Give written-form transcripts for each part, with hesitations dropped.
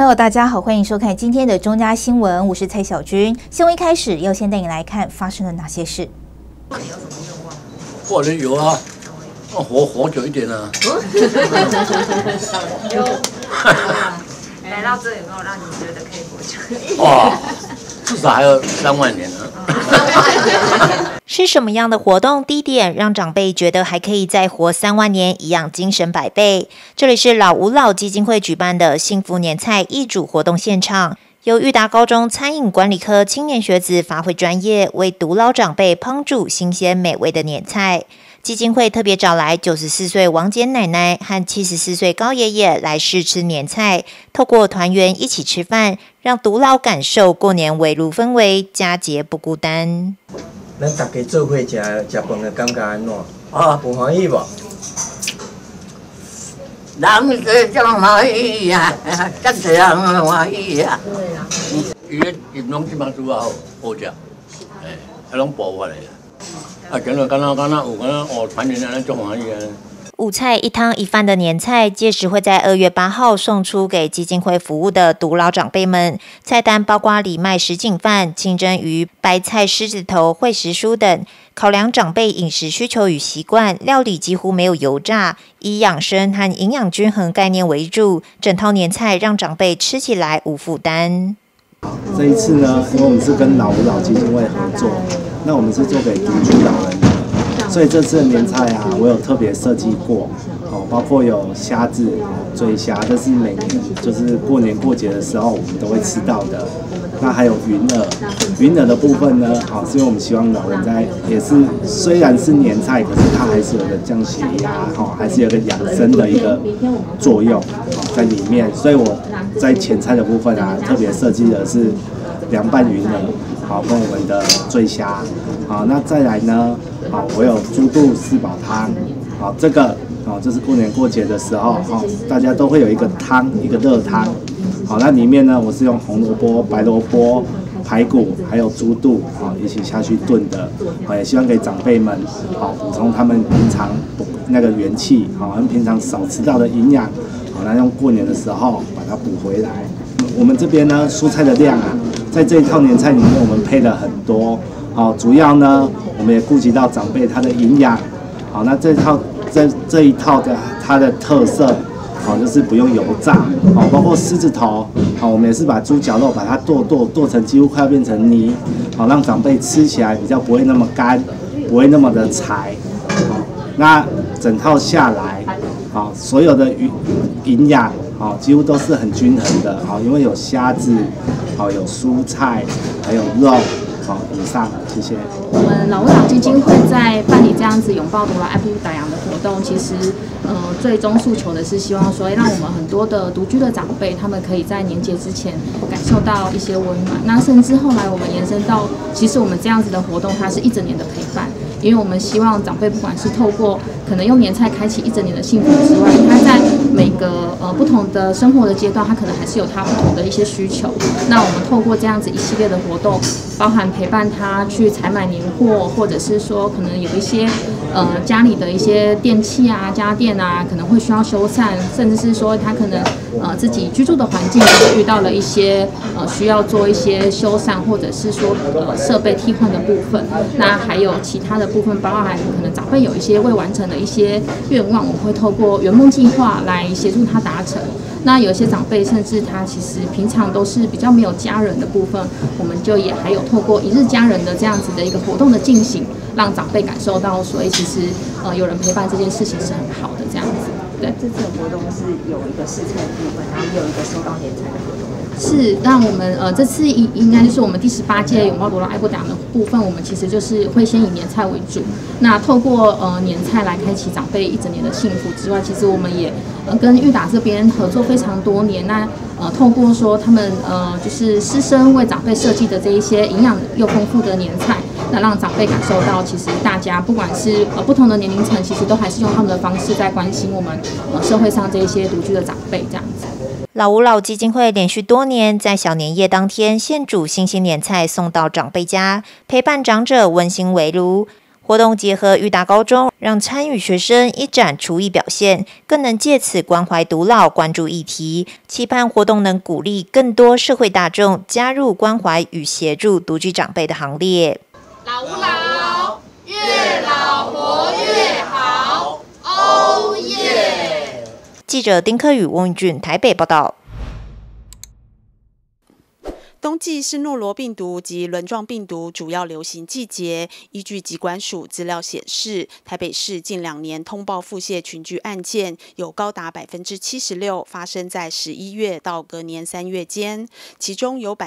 友，大家好，欢迎收看今天的中嘉新闻，我是蔡小军。新闻一开始要先带你来看发生了哪些事。 你有什么愿望？过年有啊，活久一点啊。 有。来到这有没有让你觉得可以活久一点？ 哇，至少还有3万年呢。 是什么样的活动地点让长辈觉得还可以再活3万年，一样精神百倍？这里是老吾老基金会举办的幸福年菜义煮活动现场，由裕达高中餐饮管理科青年学子发挥专业，为独老长辈烹煮新鲜美味的年菜。基金会特别找来94岁王简奶奶和74岁高爷爷来试吃年菜，透过团圆一起吃饭，让独老感受过年围炉氛围，佳节不孤单。 咱大家做伙食饭的感觉安怎？啊，有欢喜无？ 人这种欢喜啊，真侪人欢喜啊。伊个饮拢即摆煮啊好食，拢补法来啊。啊，今日敢若哦，团圆安尼足欢喜啊。 5菜1汤1饭的年菜，届时会在2月8号送出给基金会服务的独老长辈们。菜单包括藜麦什锦饭、清蒸鱼、白菜狮子头、烩时蔬等。考量长辈饮食需求与习惯，料理几乎没有油炸，以养生和营养均衡概念为主。整套年菜让长辈吃起来无负担。 这一次呢，因为我们是跟老吾老基金会合作，那我们是做给独居老人的，所以这次的年菜啊，我有特别设计过，包括有虾子、醉虾，这是每年就是过年过节的时候我们都会吃到的。那还有云耳的部分呢，是因为我们希望老人也是虽然是年菜，可是它还是有个降血压，还是有个养生的一个作用在里面，所以我在前菜的部分啊，特别设计的是凉拌云耳，跟我们的醉虾，那再来呢，我有猪肚4宝汤，这个就是过年过节的时候，大家都会有一个汤，一个热汤。那里面呢，我是用红萝卜、白萝卜、排骨还有猪肚一起下去炖的，也希望给长辈们补充他们平常那个元气，他们平常少吃到的营养，那用过年的时候把它补回来。我们这边呢，蔬菜的量啊，在这一套年菜里面我们配了很多，主要呢我们也顾及到长辈他的营养，那这一套的它的特色。就是不用油炸，包括狮子头，我们也是把猪脚肉把它剁成几乎快要变成泥，让长辈吃起来比较不会那么干，不会那么的柴，那整套下来，所有的营养，几乎都是很均衡的，因为有虾子，有蔬菜，还有肉。以上，谢谢。 我们老吾老基金会在办理这样子拥抱独老爱护打烊的活动，其实最终诉求的是希望说，让我们很多的独居的长辈，他们可以在年节之前感受到一些温暖。那甚至后来我们延伸到，其实我们这样子的活动，它是1整年的陪伴。因为我们希望长辈不管是透过可能用年菜开启1整年的幸福之外，他在每个不同的生活的阶段，他可能还是有他不同的一些需求。那我们透过这样子一系列的活动，包含陪伴他去采买年货，或者是说可能有一些家里的一些电器啊、家电啊，可能会需要修缮，甚至是说他可能自己居住的环境遇到了一些需要做一些修缮，或者是说设备替换的部分。那还有其他的部分，包含可能长辈有一些未完成的一些愿望，我们会透过圆梦计划来协助他达成。那有一些长辈甚至他其实平常都是比较没有家人的部分，我们就也还有透过1日家人的这样子的一个活动的进行，让长辈感受到说，其实有人陪伴这件事情是很好的这样子。对， 这次的活动是有一个试菜的部分，然后也有一个收到年菜的活动。 是，那我们这次应该就是我们第18届拥抱独老爱护打烊的部分，我们其实就是会先以年菜为主。那透过年菜来开启长辈1整年的幸福之外，其实我们也跟裕达这边合作非常多年。那透过说他们就是师生为长辈设计的这一些营养又丰富的年菜，那让长辈感受到，其实大家不管是不同的年龄层，其实都还是用他们的方式在关心我们社会上这一些独居的长辈这样子。 老吾老基金会连续多年在小年夜当天现煮新鲜年菜送到长辈家，陪伴长者温馨围炉。 活动结合育达高中，让参与学生一展厨艺表现，更能借此关怀独老，关注议题。期盼活动能鼓励更多社会大众加入关怀与协助独居长辈的行列。 老吾老，越老活越好。哦耶！ 记者丁克宇、翁俊台北报道。 冬季是诺罗病毒及轮状病毒主要流行季节。依据疾管署资料显示，台北市近2年通报腹泻群聚案件有高达76%发生在11月到隔年3月间，其中有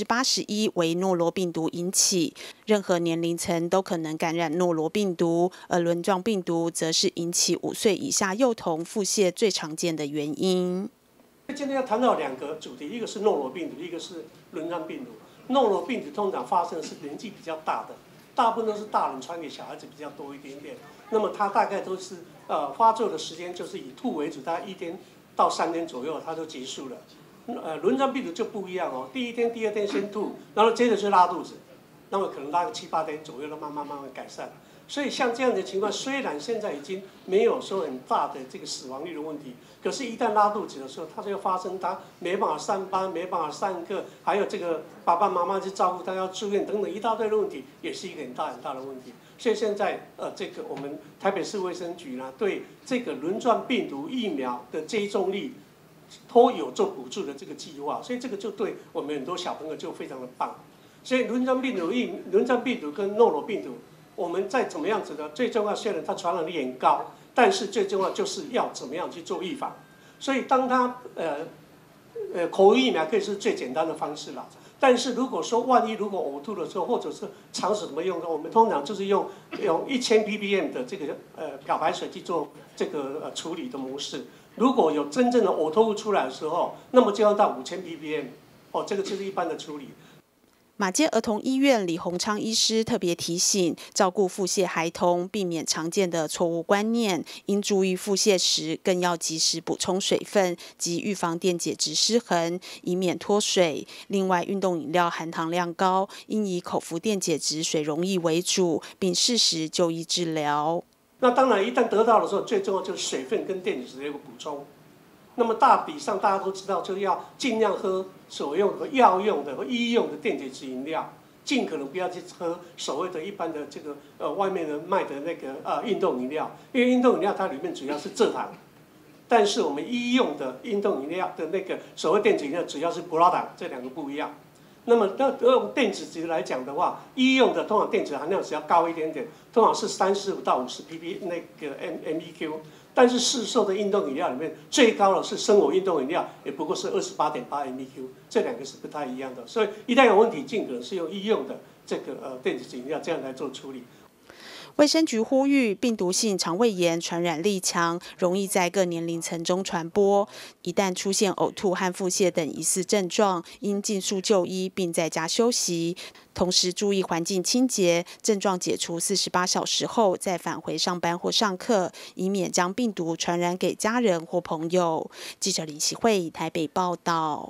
81%为诺罗病毒引起。任何年龄层都可能感染诺罗病毒，而轮状病毒则是引起5岁以下幼童腹泻最常见的原因。 今天要谈到2个主题，一个是诺罗病毒，一个是轮状病毒。诺罗病毒通常发生的是年纪比较大的，大部分都是大人传给小孩子比较多一点点。那么它大概都是发作的时间就是以吐为主，大概1天到3天左右它就结束了。轮状病毒就不一样哦，第1天、第2天先吐，然后接着就拉肚子，那么可能拉个7、8天左右，慢慢改善。所以像这样的情况，虽然现在已经没有说很大的这个死亡率的问题，可是，一旦拉肚子的时候，它就会发生他没办法上班、没办法上课，还有这个爸爸妈妈去照顾他要住院等等一大堆的问题，也是一个很大的问题。所以现在这个我们台北市卫生局呢，对这个轮状病毒疫苗的接种率都有做补助的这个计划，所以这个就对我们很多小朋友就非常的棒。所以轮状病毒跟诺罗病毒。我们再怎么样子的，最重要虽然它传染力很高，但是最重要就是要怎么样去做预防。所以当它口服疫苗可以是最简单的方式啦。但是如果说万一如果呕吐的时候，或者是肠子怎么用的，我们通常就是用1000 ppm 的这个漂白水去做这个处理的模式。如果有真正的呕吐物出来的时候，那么就要到5000 ppm， 这个就是一般的处理。 马偕儿童医院李鸿昌医师特别提醒，照顾腹泻孩童，避免常见的错误观念，应注意腹泻时更要及时补充水分及预防电解质失衡，以免脱水。另外，运动饮料含糖量高，应以口服电解质水溶液为主，并适时就医治疗。 那当然，一旦得到的时候，最重要就是水分跟电解质的一个补充。那么大体上大家都知道，就是要尽量喝所用的药用的和医用的电解质饮料，尽可能不要去喝所谓的一般的这个外面的卖的那个运动饮料，因为运动饮料它里面主要是蔗糖，但是我们医用的运动饮料的那个所谓电解饮料主要是葡萄糖，这2个不一样。那么用电解质来讲的话，医用的通常电解含量只要高一点点，通常是35到50 pp 那个 MEQ。但是市售的运动饮料里面最高的是生活运动饮料，也不过是28.8 MEQ， 这2个是不太一样的。所以一旦有问题，尽可能是用医用的这个电解质饮料这样来做处理。 卫生局呼吁，病毒性肠胃炎传染力强，容易在各年龄层中传播。一旦出现呕吐和腹泻等疑似症状，应尽速就医并在家休息。同时注意环境清洁，症状解除48小时后再返回上班或上课，以免将病毒传染给家人或朋友。记者林启慧台北报道。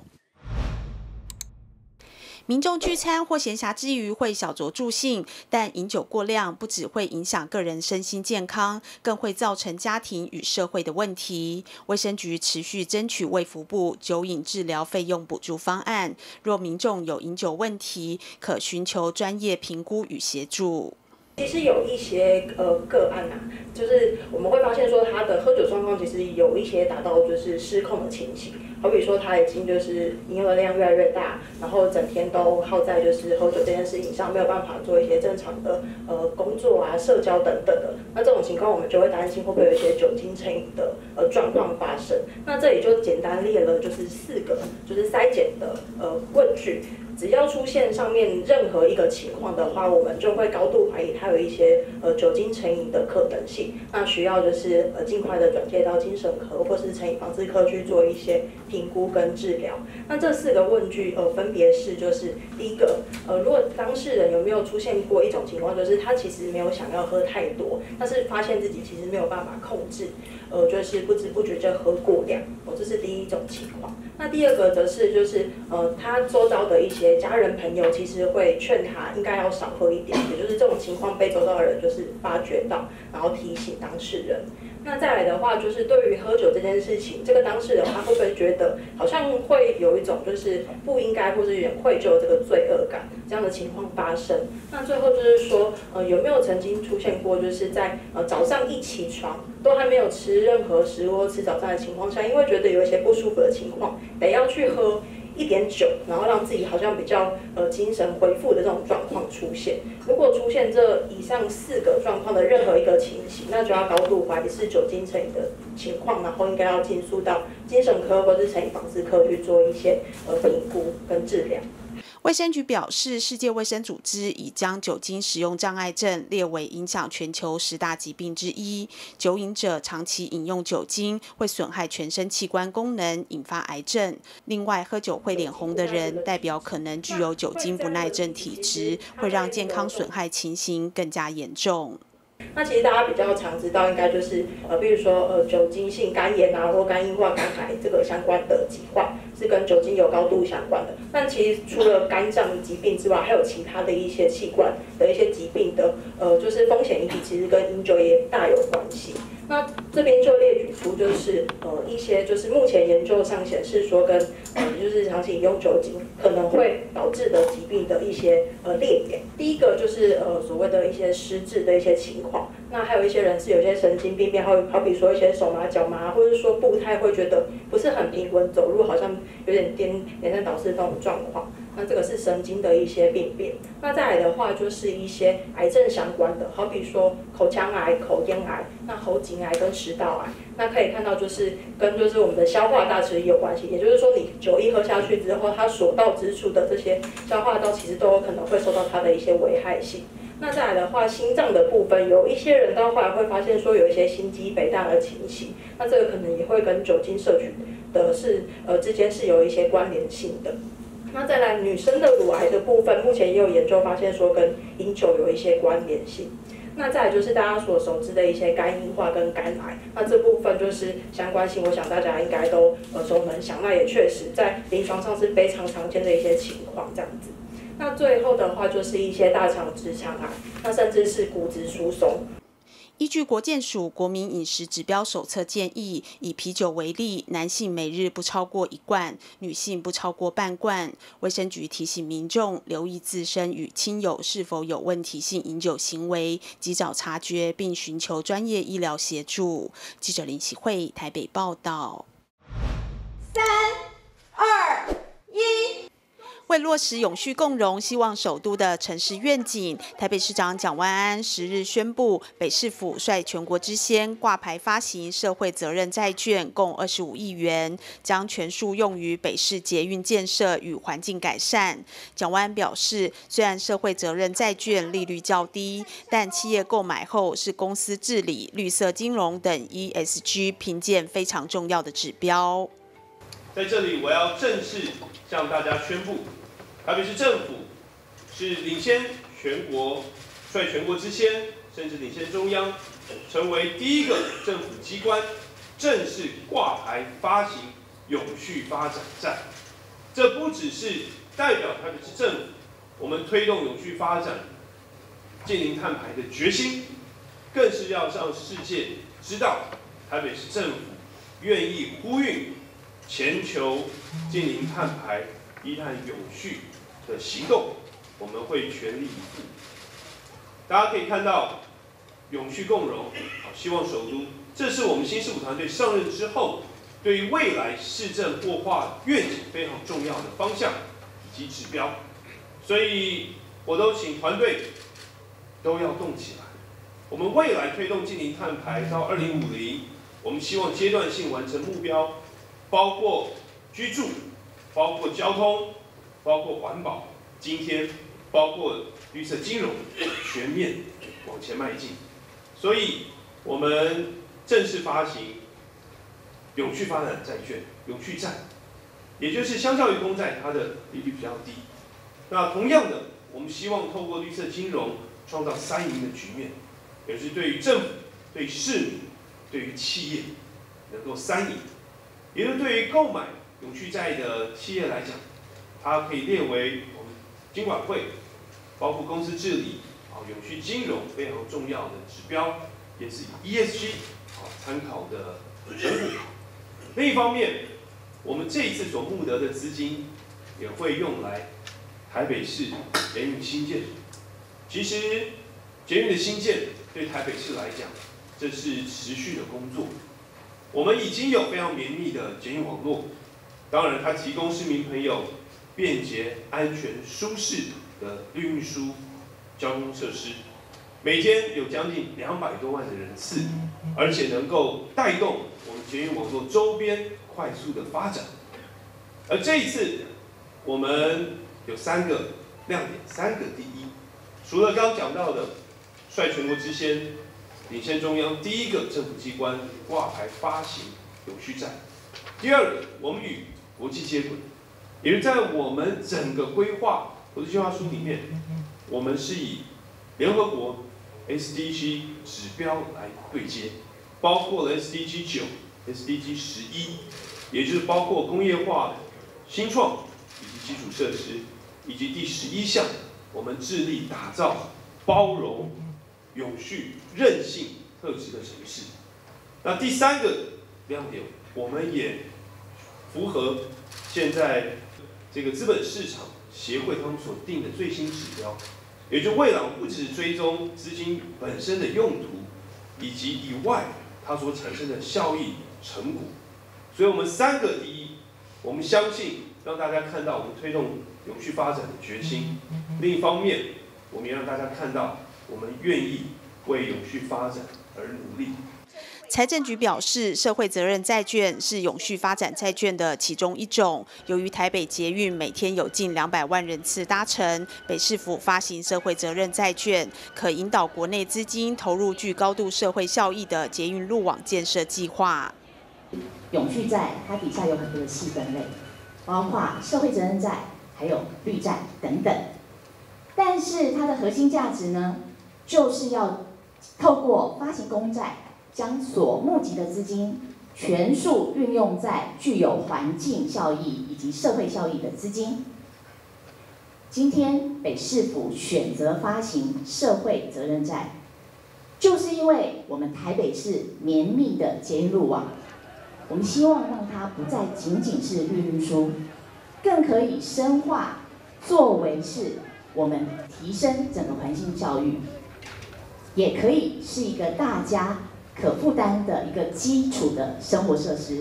民众聚餐或闲暇之余会小酌助兴，但饮酒过量不只会影响个人身心健康，更会造成家庭与社会的问题。卫生局持续争取卫福部酒瘾治疗费用补助方案，若民众有饮酒问题，可寻求专业评估与协助。 其实有一些个案啊，就是我们会发现说他的喝酒状况其实有一些达到就是失控的情形，好比说他已经就是饮酒量越来越大，然后整天都耗在就是喝酒这件事情上，没有办法做一些正常的工作啊、社交等等的。那这种情况我们就会担心会不会有一些酒精成瘾的状况发生。那这里就简单列了就是4个就是筛检的问句。只要出现上面任何一个情况的话，我们就会高度怀疑它有一些酒精成瘾的可能性，那需要就是尽快的转介到精神科或是成瘾防治科去做一些评估跟治疗。那这4个问句分别是就是第一个如果当事人有没有出现过一种情况，就是他其实没有想要喝太多，但是发现自己其实没有办法控制，就是不知不觉就喝过量，这是第一种情况。那第2个则是就是他周遭的一些些家人朋友其实会劝他应该要少喝一点，也就是这种情况被周遭的人就是发觉到，然后提醒当事人。那再来的话，就是对于喝酒这件事情，这个当事人他会不会觉得好像会有一种就是不应该或者有点愧疚这个罪恶感这样的情况发生？那最后就是说，有没有曾经出现过，就是在早上一起床都还没有吃任何食物或吃早餐的情况下，因为觉得有一些不舒服的情况，得要去喝一点酒，然后让自己好像比较精神恢复的这种状况出现。如果出现这以上4个状况的任何一个情形，那就要高度怀疑是酒精成瘾的情况，然后应该要进诉到精神科或是成瘾防治科去做一些评估跟治疗。 卫生局表示，世界卫生组织已将酒精使用障碍症列为影响全球10大疾病之一。酒瘾者长期饮用酒精会损害全身器官功能，引发癌症。另外，喝酒会脸红的人，代表可能具有酒精不耐症体质，会让健康损害情形更加严重。 那其实大家比较常知道，应该就是比如说酒精性肝炎啊，或肝硬化、肝癌这个相关的疾患，是跟酒精有高度相关的。但其实除了肝脏疾病之外，还有其他的一些器官的一些疾病的就是风险因子，其实跟饮酒也大有关系。那这边就列举出就是一些就是目前研究上显示说跟就是长期饮用酒精可能会导致的疾病的一些列点。第一个就是所谓的一些失智的一些情况，那还有一些人是有些神经病变，好比说一些手麻脚麻，或者说步态会觉得不是很平稳，走路好像有点颠三倒四这种状况。那这个是神经的一些病变。那再来的话，就是一些癌症相关的，好比说口腔癌、口咽癌，那喉颈癌跟食道癌。那可以看到，就是跟我们的消化道其实有关系。也就是说，你酒一喝下去之后，它所到之处的这些消化道其实都有可能会受到它的一些危害性。那再来的话，心脏的部分，有一些人到后来会发现说有一些心肌肥大的情形，那这个可能也会跟酒精摄取的之间是有一些关联性的。那再来，女生的乳癌的部分，目前也有研究发现说跟饮酒有一些关联性。那再来就是大家所熟知的一些肝硬化跟肝癌，那这部分就是相关性，我想大家应该都耳熟能详。那也确实在临床上是非常常见的一些情况，这样子。那最后的话就是一些大肠直肠癌，那甚至是骨质疏松。 依据国健署国民饮食指标手册建议，以啤酒为例，男性每日不超过1罐，女性不超过半罐。卫生局提醒民众留意自身与亲友是否有问题性饮酒行为，及早察觉并寻求专业医疗协助。记者林启慧台北报道。 3、2、1。 为落实永续共荣，希望首都的城市愿景，台北市长蒋万安10日宣布，北市府率全国之先挂牌发行社会责任债券，共25亿元，将全数用于北市捷运建设与环境改善。蒋万安表示，虽然社会责任债券利率较低，但企业购买后是公司治理、绿色金融等 ESG 评鉴非常重要的指标。 在这里，我要正式向大家宣布，台北市政府是领先全国，率全国之先，甚至领先中央，成为第一个政府机关正式挂牌发行永续发展债。这不只是代表台北市政府我们推动永续发展、净零碳排的决心，更是要让世界知道台北市政府愿意呼吁全球净零碳排、低碳永续的行动，我们会全力以赴。大家可以看到，永续共荣，希望首都，这是我们新市府团队上任之后，对于未来市政擘画愿景非常重要的方向以及指标。所以，我都请团队都要动起来。我们未来推动净零碳排到2050，我们希望阶段性完成目标。包括居住，包括交通，包括环保，今天包括绿色金融，全面往前迈进。所以，我们正式发行永续发展债券、永续债，也就是相较于公债，它的利率比较低。那同样的，我们希望透过绿色金融创造3赢的局面，也就是对于政府、对于市民、对于企业能够3赢。也就是对于购买永续债的企业来讲，它可以列为我金管会，包括公司治理永续金融非常重要的指标，也是以 ESG 参考的成果。另一方面，我们这一次所募得的资金也会用来台北市捷运新建。其实捷运的新建对台北市来讲，这是持续的工作。我们已经有非常绵密的捷运网络，当然它提供市民朋友便捷、安全、舒适的运输交通设施，每天有将近200多万的人次，而且能够带动我们捷运网络周边快速的发展。而这一次，我们有3个亮点，3个第一。除了刚讲到的率全国之先，领先中央第一个政府机关挂牌发行永续债。第二个，我们与国际接轨，也是在我们整个规划国际计划书里面，我们是以联合国 SDG 指标来对接，包括了 SDG 9、SDG 11，也就是包括工业化、新创以及基础设施，以及第11项，我们致力打造包容、永续、韧性特质的城市。那第3个亮点，我们也符合现在这个资本市场协会他们所定的最新指标，也就未来我们不只是追踪资金本身的用途，以及以外它所产生的效益成果。所以我们3个第一，我们相信让大家看到我们推动永续发展的决心。另一方面，我们也让大家看到我们愿意为永续发展而努力。 财政局表示，社会责任债券是永续发展债券的其中一种。由于台北捷运每天有近200万人次搭乘，北市府发行社会责任债券，可引导国内资金投入具高度社会效益的捷运路网建设计划。 永续债它底下有很多的细分类，包括社会责任债，还有绿债等等。但是它的核心价值呢，就是要透过发行公债，将所募集的资金全数运用在具有环境效益以及社会效益的资金。今天北市府选择发行社会责任债，就是因为我们台北市绵密的捷运路网，我们希望让它不再仅仅是绿运输，更可以深化作为是我们提升整个环境教育，也可以是一个大家可负担的一个基础的生活设施，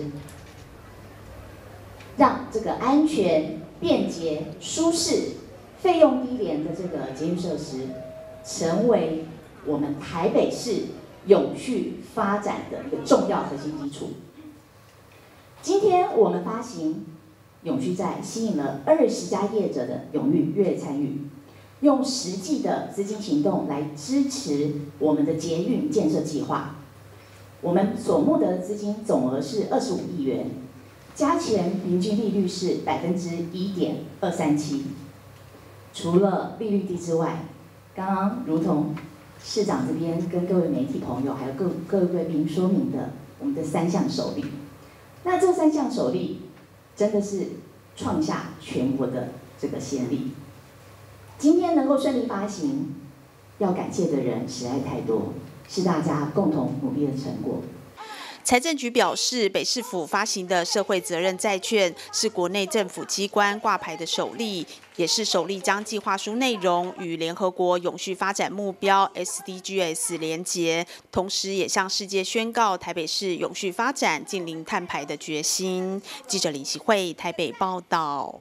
让这个安全、便捷、舒适、费用低廉的这个捷运设施，成为我们台北市永续发展的一个重要核心基础。今天我们发行永续债，吸引了20家业者的踊跃参与，用实际的资金行动来支持我们的捷运建设计划。我们所募得的资金总额是25亿元，加权平均利率是1.237%。除了利率低之外，刚刚如同市长这边跟各位媒体朋友还有各位贵宾说明的，我们的3项首例。那这3项首例真的是创下全国的这个先例。今天能够顺利发行，要感谢的人实在太多，是大家共同努力的成果。 财政局表示，北市府发行的社会责任债券是国内政府机关挂牌的首例，也是首例将计划书内容与联合国永续发展目标 SDGs 连结，同时也向世界宣告台北市永续发展近零碳排的决心。记者林希慧台北报道。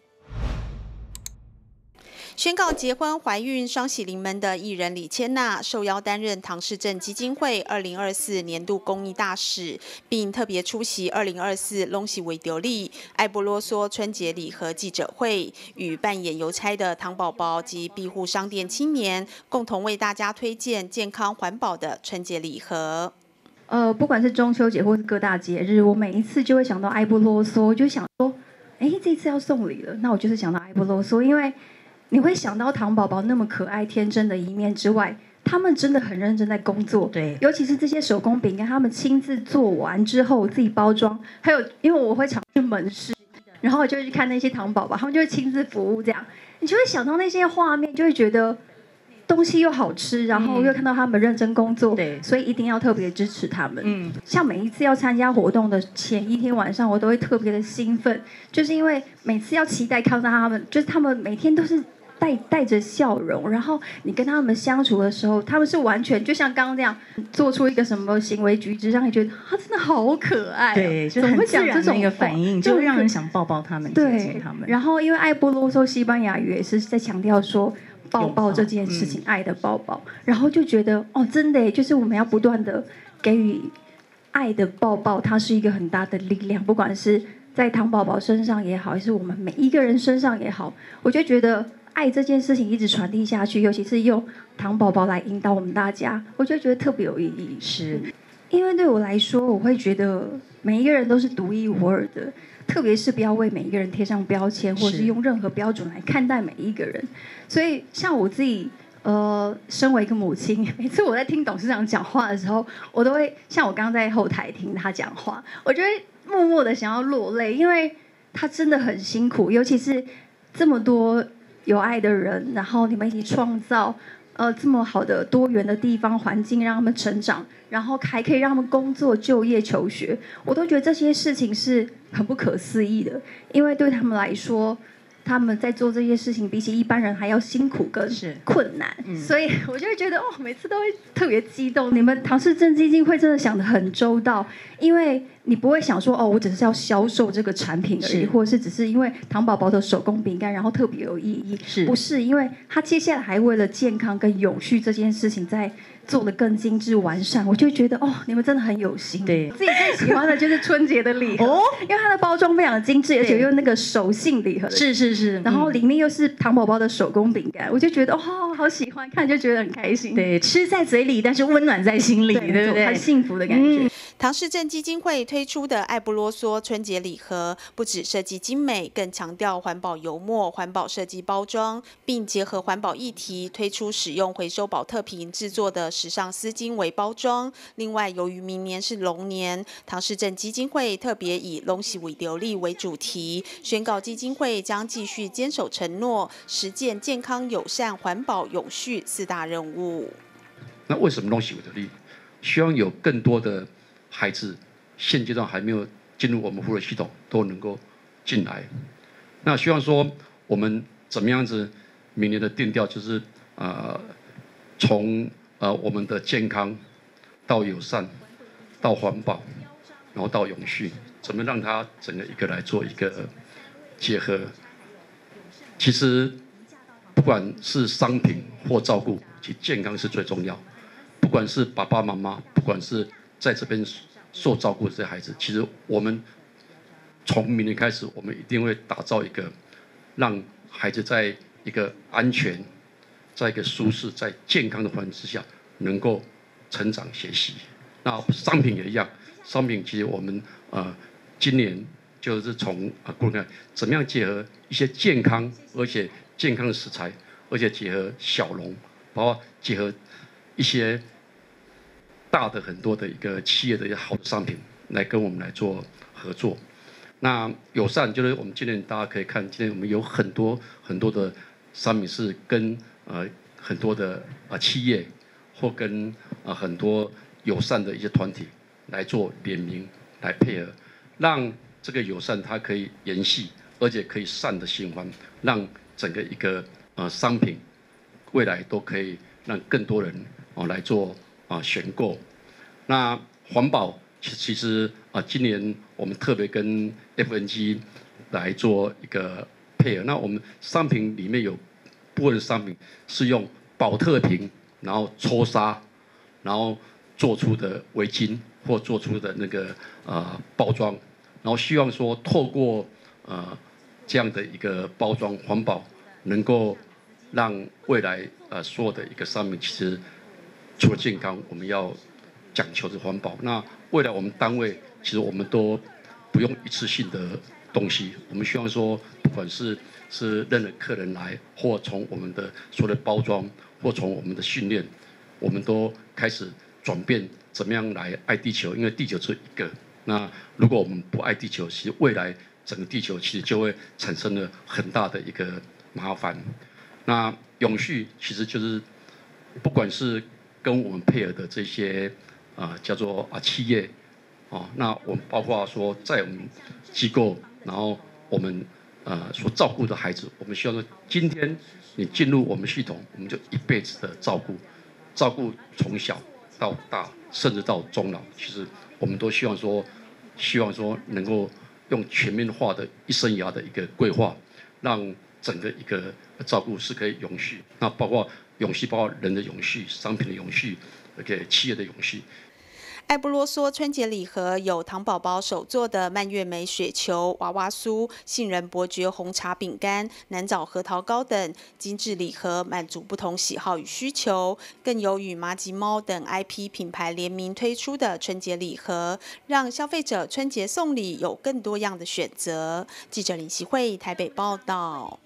宣告结婚怀孕双喜临门的艺人李千娜受邀担任唐氏症基金会2024年度公益大使，并特别出席2024隆喜维丢利爱不啰嗦春节礼盒记者会，与扮演邮差的唐宝宝及庇护商店青年共同为大家推荐健康环保的春节礼盒。 不管是中秋节或是各大节日，我每一次就会想到爱不啰嗦，就想说，这次要送礼了，那我就是想到爱不啰嗦，因为你会想到唐宝宝那么可爱天真的一面之外，他们真的很认真在工作。对，尤其是这些手工饼干，他们亲自做完之后自己包装，还有因为我会常去门市， 然后我就会去看那些糖宝宝，他们就会亲自服务这样，你就会想到那些画面，就会觉得东西又好吃，然后又看到他们认真工作，对，所以一定要特别支持他们。像每一次要参加活动的前一天晚上，我都会特别的兴奋，就是因为每次要期待看到他们，就是他们每天都是带着笑容，然后你跟他们相处的时候，他们是完全就像刚刚这样做出一个什么行为举止，让你觉得他真的好可爱、哦， 对，就很自然的一个反应，就会让人想抱抱他们，亲亲他们。 然后因为爱不啰嗦西班牙语也是在强调说抱抱这件事情，爱的抱抱，然后就觉得哦，真的耶，就是我们要不断的给予爱的抱抱，它是一个很大的力量，不管是在糖宝宝身上也好，还是我们每一个人身上也好，我就觉得爱这件事情一直传递下去，尤其是用糖宝宝来引导我们大家，我就觉得特别有意义。是，因为对我来说，我会觉得每一个人都是独一无二的，特别是不要为每一个人贴上标签，或者是用任何标准来看待每一个人。所以，像我自己，身为一个母亲，每次我在听董事长讲话的时候，我都会像我刚刚在后台听他讲话，我就会默默的想要落泪，因为他真的很辛苦，尤其是这么多有爱的人，然后你们一起创造这么好的多元的地方环境，让他们成长，然后还可以让他们工作、就业、求学，我都觉得这些事情是很不可思议的，因为对他们来说，他们在做这些事情比起一般人还要辛苦跟困难，所以我就会觉得每次都会特别激动。你们唐氏症基金会真的想得很周到，因为你不会想说我只是要销售这个产品而已，或者是只是因为糖宝宝的手工饼干然后特别有意义，不是？因为他接下来还为了健康跟永续这件事情在做得更精致完善，我就觉得你们真的很有心。对，自己最喜欢的就是春节的礼盒，因为它的包装非常精致，而且用那个手信礼盒，是，然后里面又是糖宝宝的手工饼干，我就觉得好喜欢，看就觉得很开心。 对，吃在嘴里，但是温暖在心里，对不对？ 很幸福的感觉。 唐氏症基金会推出的爱不啰嗦春节礼盒，不只设计精美，更强调环保油墨、环保设计包装，并结合环保议题，推出使用回收保特瓶制作的时尚丝巾为包装。另外，由于明年是龙年，唐氏症基金会特别以龙喜为流利为主题，宣告基金会将继续坚守承诺，实践健康、友善、环保、永续4大任务。 那为什么龙喜为流利？希望有更多的孩子现阶段还没有进入我们福利系统，都能够进来。那希望说我们怎么样子，明年的定调就是从我们的健康到友善，到环保，然后到永续，怎么让它整个一个来做一个结合。其实不管是商品或照顾，其实健康是最重要。不管是爸爸妈妈，不管是在这边受照顾的这些孩子，其实我们从明年开始，我们一定会打造一个让孩子在一个安全、在一个舒适、在健康的环境之下，能够成长学习。那商品也一样，商品其实我们今年就是从顾问怎么样结合一些健康，而且健康的食材，而且结合小农，包括结合一些大的很多的一个企业的一些好的商品来跟我们来做合作。那友善就是我们今年大家可以看，今年我们有很多很多的商品是跟很多的企业或跟很多友善的一些团体来做联名来配合，让这个友善它可以延续，而且可以善的循环，让整个一个商品未来都可以让更多人来做选购。那环保其实今年我们特别跟 FNG 来做一个配合。那我们商品里面有部分商品是用保特瓶，然后抽纱，然后做出的围巾或做出的那个包装，然后希望说透过这样的一个包装环保，能够让未来所有的一个商品，其实除了健康，我们要讲求的环保。那未来我们单位其实我们都不用一次性的东西，我们希望说，不管是任何客人来，或从我们的所有的包装，或从我们的训练，我们都开始转变怎么样来爱地球，因为地球只有一个。那如果我们不爱地球，其实未来整个地球其实就会产生了很大的一个麻烦。那永续其实就是不管是跟我们配合的这些叫做企业那我们包括说在我们机构，然后我们所照顾的孩子，我们希望说今天你进入我们系统，我们就一辈子的照顾从小到大，甚至到终老。其实我们都希望说能够用全面化的一生涯的一个规划，让整个一个照顾是可以永续。那包括永续，包括人的永续、商品的永续，给企业的永续。 爱不啰嗦春节礼盒有糖宝宝手做的蔓越莓雪球、娃娃酥、杏仁伯爵红茶饼干、南枣核桃糕等精致礼盒，满足不同喜好与需求。更有与麻吉猫等 IP 品牌联名推出的春节礼盒，让消费者春节送礼有更多样的选择。记者林希慧台北报道。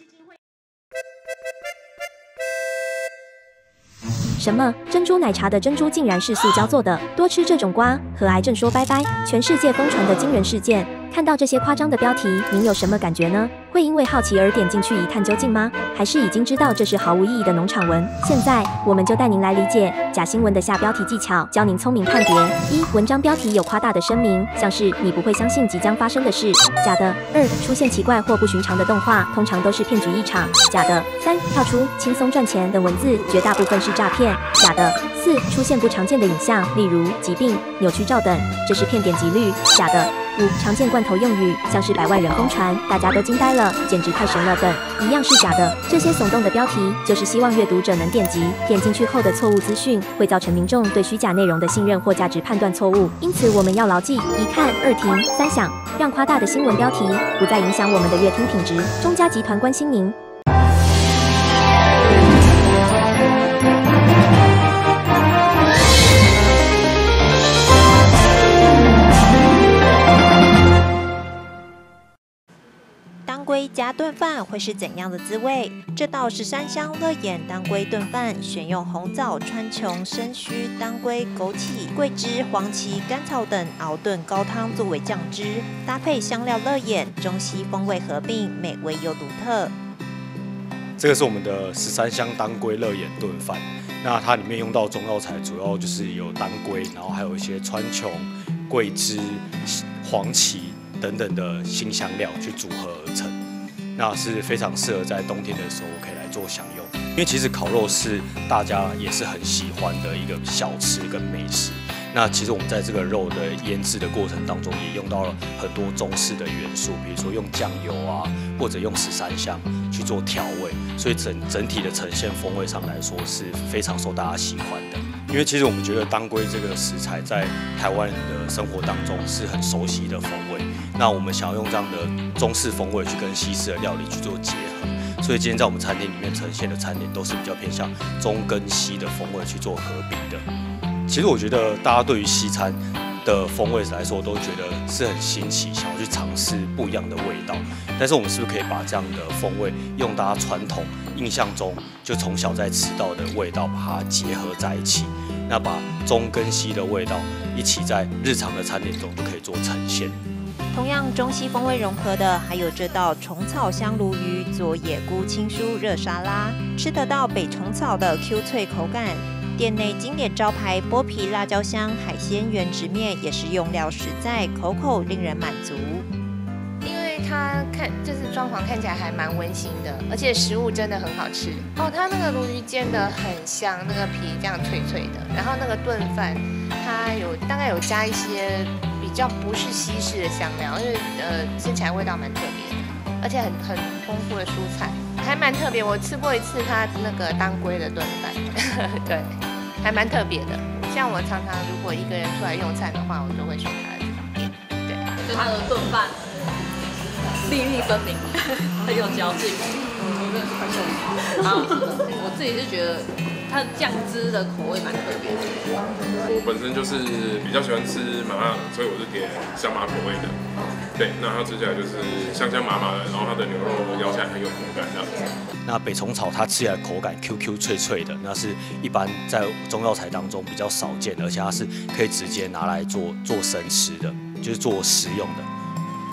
什么？珍珠奶茶的珍珠竟然是塑胶做的？多吃这种瓜，和癌症说拜拜！全世界疯传的惊人事件，看到这些夸张的标题，您有什么感觉呢？会因为好奇而点进去一探究竟吗？还是已经知道这是毫无意义的农场文？现在我们就带您来理解假新闻的下标题技巧，教您聪明判别。1. 文章标题有夸大的声明，像是你不会相信即将发生的事，假的。2. 出现奇怪或不寻常的动画，通常都是骗局一场，假的。3. 跳出轻松赚钱等文字，绝大部分是诈骗，假的。4. 出现不常见的影像，例如疾病、扭曲照等，这是骗点击率，假的。5. 常见罐头用语，像是100万人疯传，大家都惊呆了，简直太神了等，一样是假的。这些耸动的标题，就是希望阅读者能点进去后的错误资讯，会造成民众对虚假内容的信任或价值判断错误。因此，我们要牢记：1看、2听、3想，让夸大的新闻标题不再影响我们的阅听品质。中嘉集团关心您。 当归加炖饭会是怎样的滋味？这道13香乐眼当归炖饭，选用红枣、川穹、生须、当归、枸杞、桂枝、黄芪、甘草等熬炖高汤作为酱汁，搭配香料乐眼，中西风味合并，美味又独特。 这个是我们的13香当归乐眼炖饭，那它里面用到中药材，主要就是有当归，然后还有一些川穹、桂枝、黄芪等等的辛香料去组合而成，那是非常适合在冬天的时候可以来做享用。因为其实烤肉是大家也是很喜欢的一个小吃跟美食。那其实我们在这个肉的腌制的过程当中，也用到了很多中式的元素，比如说用酱油啊，或者用13香去做调味，所以整体的呈现风味上来说是非常受大家喜欢的。因为其实我们觉得当归这个食材在台湾人的生活当中是很熟悉的风味，那我们想要用这样的中式风味去跟西式的料理去做结合，所以今天在我们餐厅里面呈现的餐点都是比较偏向中跟西的风味去做合并的。其实我觉得大家对于西餐的风味来说，都觉得是很新奇，想要去尝试不一样的味道。但是我们是不是可以把这样的风味用大家传统印象中就从小在吃到的味道，把它结合在一起？那把中跟西的味道一起在日常的餐点中就可以做呈现。 同样中西风味融合的，还有这道虫草香鲈鱼佐野菇青蔬热沙拉，吃得到北虫草的 Q 脆口感。店内经典招牌剥皮辣椒香海鲜原汁面也是用料实在，口令人满足。 因为它就是装潢看起来还蛮温馨的，而且食物真的很好吃哦。它那个鲈鱼煎的很香，那个皮这样脆脆的，然后那个炖饭它大概有加一些比较不是西式的香料，因为吃起来味道蛮特别的，而且很丰富的蔬菜，还蛮特别。我吃过一次它那个当归的炖饭，对，还蛮特别的。像我常常如果一个人出来用餐的话，我就会选它的这种店。对， 就它的炖饭粒粒分明，很有嚼劲，真的是蛮好吃的。我自己是觉得它的酱汁的口味蛮特别的。 我本身就是比较喜欢吃麻辣的，所以我是点香麻口味的。对，那它吃起来就是香香麻麻的，然后它的牛肉咬起来很有口感这样子。 那北虫草它吃起来口感 QQ 脆脆的，那是一般在中药材当中比较少见的，而且它是可以直接拿来做生吃的，就是做食用的。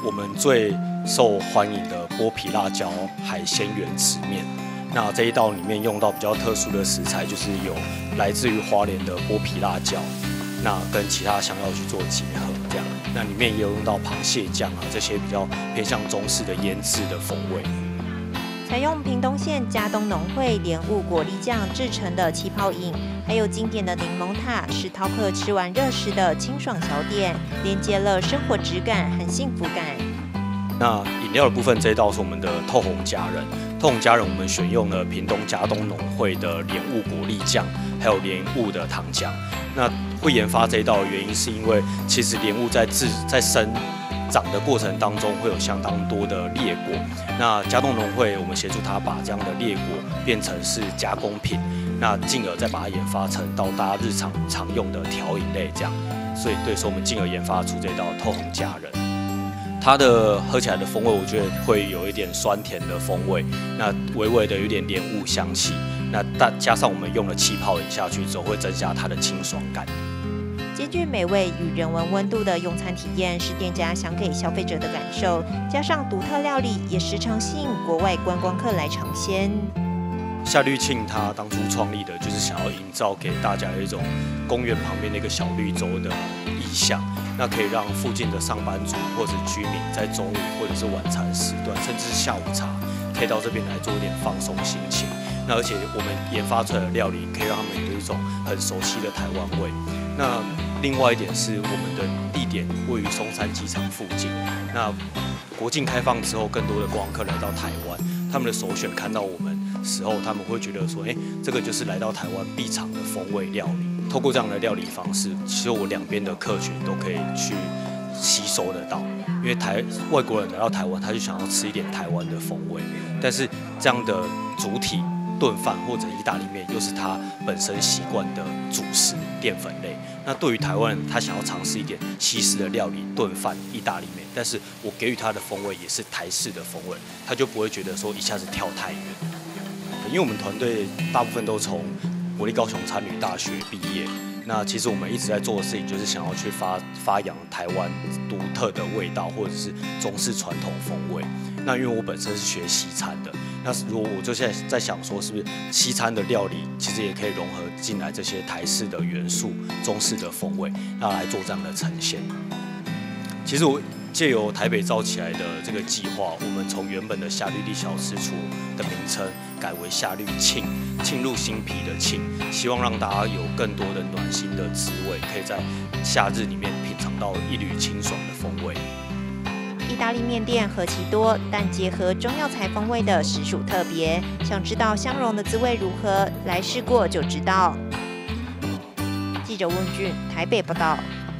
我们最受欢迎的剥皮辣椒海鲜原池面。那这一道里面用到比较特殊的食材，就是有来自于花莲的剥皮辣椒，那跟其他香料去做结合，这样。那里面也有用到螃蟹酱啊，这些比较偏向中式的腌制的风味。 采用屏东县嘉东农会莲雾果粒酱制成的气泡饮，还有经典的柠檬塔，是饕客吃完热食的清爽小点，连接了生活质感和幸福感。 那饮料的部分，这一道是我们的透红佳人。透红佳人，我们选用了屏东嘉东农会的莲雾果粒酱，还有莲雾的糖浆。那会研发这一道的原因，是因为其实莲雾在生长的过程当中会有相当多的裂果，那嘉东农会我们协助他把这样的裂果变成是加工品，那进而再把它研发成到大家日常常用的调饮类这样，所以我们进而研发出这道透红佳人。它的喝起来的风味，我觉得会有一点酸甜的风味，那微微的有点莲雾香气，那加上我们用了气泡饮下去之后，会增加它的清爽感。 兼具美味与人文温度的用餐体验，是店家想给消费者的感受。加上独特料理，也时常吸引国外观光客来尝鲜。 夏绿庆他当初创立的就是想要营造给大家一种公园旁边的一个小绿洲的意象，那可以让附近的上班族或者居民在中午或者是晚餐时段，甚至是下午茶，可以到这边来做一点放松心情。那而且我们研发出来的料理，可以让他们有一种很熟悉的台湾味。那另外一点是，我们的地点位于松山机场附近。那国境开放之后，更多的观光客来到台湾，他们的首选看到我们时候，他们会觉得说，这个就是来到台湾必尝的风味料理。透过这样的料理方式，其实我两边的客群都可以去吸收得到。因为外国人来到台湾，他就想要吃一点台湾的风味，但是这样的主体炖饭或者意大利面又是他本身习惯的主食淀粉类。那对于台湾人，他想要尝试一点西式的料理炖饭意大利面，但是我给予他的风味也是台式的风味，他就不会觉得说一下子跳太远。因为我们团队大部分都从国立高雄餐旅大学毕业，那其实我们一直在做的事情就是想要去发扬台湾独特的味道，或者是中式传统风味。那因为我本身是学西餐的，那如果我就现在在想说，是不是西餐的料理其实也可以融合进来这些台式的元素、中式的风味，那来做这样的呈现。其实我借由台北造起来的这个计划，我们从原本的夏绿蒂小吃厨的名称改为夏绿庆，沁入心脾的沁，希望让大家有更多的暖心的滋味，可以在夏日里面品尝到一缕清爽的风味。 意大利面店何其多，但结合中药材风味的实属特别。想知道相融的滋味如何？来试过就知道。记者问俊，台北报道。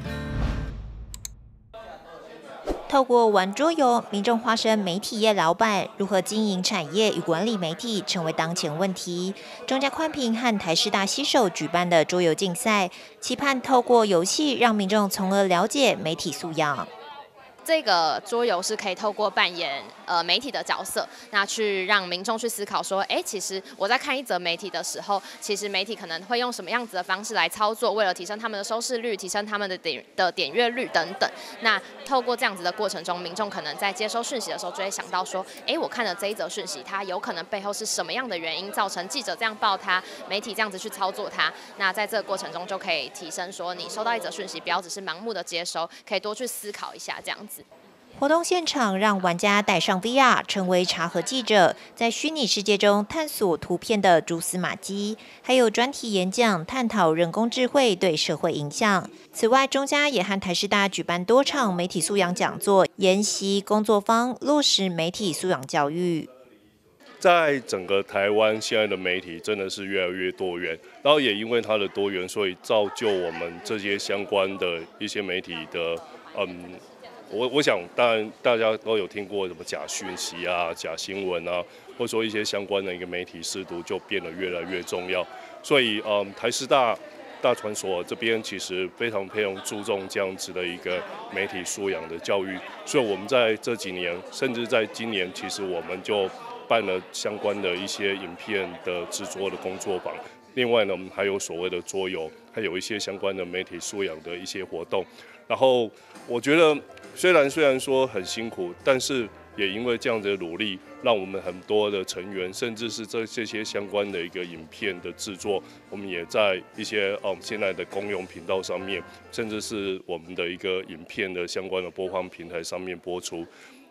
透过玩桌游，民众化身媒体业老板，如何经营产业与管理媒体成为当前问题。中嘉宽屏和台师大携手举办的桌游竞赛，期盼透过游戏让民众从而了解媒体素养。 这个桌游是可以透过扮演媒体的角色，那去让民众去思考说，其实我在看一则媒体的时候，其实媒体可能会用什么样子的方式来操作，为了提升他们的收视率、提升他们的点阅率等等。那透过这样子的过程中，民众可能在接收讯息的时候，就会想到说，我看了这一则讯息，它有可能背后是什么样的原因造成记者这样报它，媒体这样子去操作它。那在这个过程中，就可以提升说，你收到一则讯息，不要只是盲目的接收，可以多去思考一下这样子。 活动现场让玩家戴上 VR， 成为查核记者，在虚拟世界中探索图片的蛛丝马迹，还有专题演讲探讨人工智慧对社会影响。此外，中嘉也和台师大举办多场媒体素养讲座、研习工作坊，落实媒体素养教育。 在整个台湾，现在的媒体真的是越来越多元，然后也因为它的多元，所以造就我们这些相关的一些媒体的我想，当然大家都有听过什么假讯息啊、假新闻啊，或者说一些相关的一个媒体识读就变得越来越重要。所以，台师大传所这边其实非常注重这样子的一个媒体素养的教育。所以我们在这几年，甚至在今年，其实我们就办了相关的一些影片的制作的工作坊。另外呢，我们还有所谓的桌游，还有一些相关的媒体素养的一些活动。然后我觉得虽然说很辛苦，但是也因为这样的努力，让我们很多的成员，甚至是这些相关的一个影片的制作，我们也在一些现在的公用频道上面，甚至是我们的一个影片的相关的播放平台上面播出，